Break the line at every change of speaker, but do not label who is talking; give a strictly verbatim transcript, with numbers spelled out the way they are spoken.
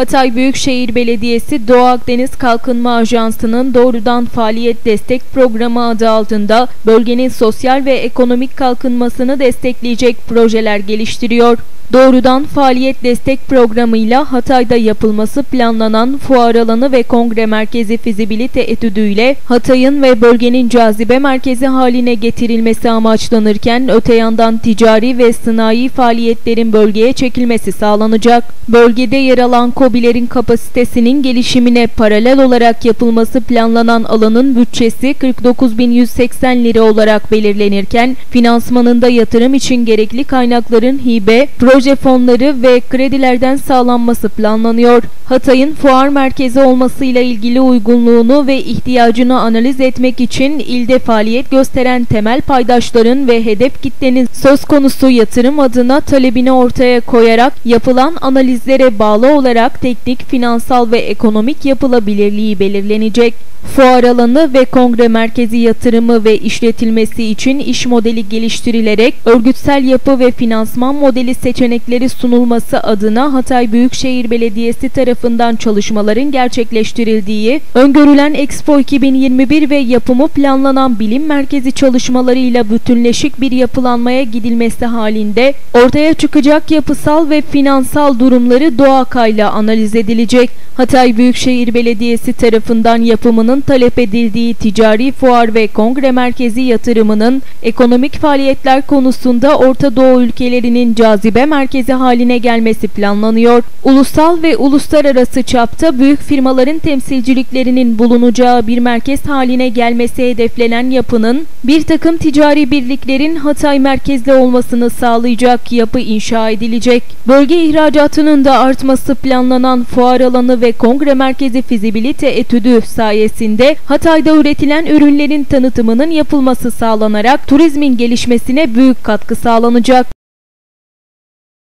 Hatay Büyükşehir Belediyesi Doğu Akdeniz Kalkınma Ajansı'nın doğrudan faaliyet destek programı adı altında bölgenin sosyal ve ekonomik kalkınmasını destekleyecek projeler geliştiriyor. Doğrudan faaliyet destek programıyla Hatay'da yapılması planlanan fuar alanı ve kongre merkezi fizibilite etüdüyle Hatay'ın ve bölgenin cazibe merkezi haline getirilmesi amaçlanırken öte yandan ticari ve sanayi faaliyetlerin bölgeye çekilmesi sağlanacak. Bölgede yer alan KOBİ'lerin kapasitesinin gelişimine paralel olarak yapılması planlanan alanın bütçesi kırk dokuz bin yüz seksen lira olarak belirlenirken finansmanında yatırım için gerekli kaynakların hibe, proje fonları ve kredilerden sağlanması planlanıyor. Hatay'ın fuar merkezi olmasıyla ilgili uygunluğunu ve ihtiyacını analiz etmek için ilde faaliyet gösteren temel paydaşların ve hedef kitlenin söz konusu yatırım adına talebini ortaya koyarak yapılan analizlere bağlı olarak teknik, finansal ve ekonomik yapılabilirliği belirlenecek. Fuar alanı ve kongre merkezi yatırımı ve işletilmesi için iş modeli geliştirilerek örgütsel yapı ve finansman modeli seçenekleri sunulması adına Hatay Büyükşehir Belediyesi tarafından çalışmaların gerçekleştirildiği, öngörülen Expo iki bin yirmi bir ve yapımı planlanan bilim merkezi çalışmalarıyla bütünleşik bir yapılanmaya gidilmesi halinde ortaya çıkacak yapısal ve finansal durumları doğakayla analiz edilecek. Hatay Büyükşehir Belediyesi tarafından yapımının talep edildiği ticari fuar ve kongre merkezi yatırımının ekonomik faaliyetler konusunda Orta Doğu ülkelerinin cazibe merkezi haline gelmesi planlanıyor. Ulusal ve uluslararası çapta büyük firmaların temsilciliklerinin bulunacağı bir merkez haline gelmesi hedeflenen yapının bir takım ticari birliklerin Hatay merkezli olmasını sağlayacak yapı inşa edilecek. Bölge ihracatının da artması planlanan fuar alanı ve kongre merkezi fizibilite etüdü sayesinde Hatay'da üretilen ürünlerin tanıtımının yapılması sağlanarak turizmin gelişmesine büyük katkı sağlanacak.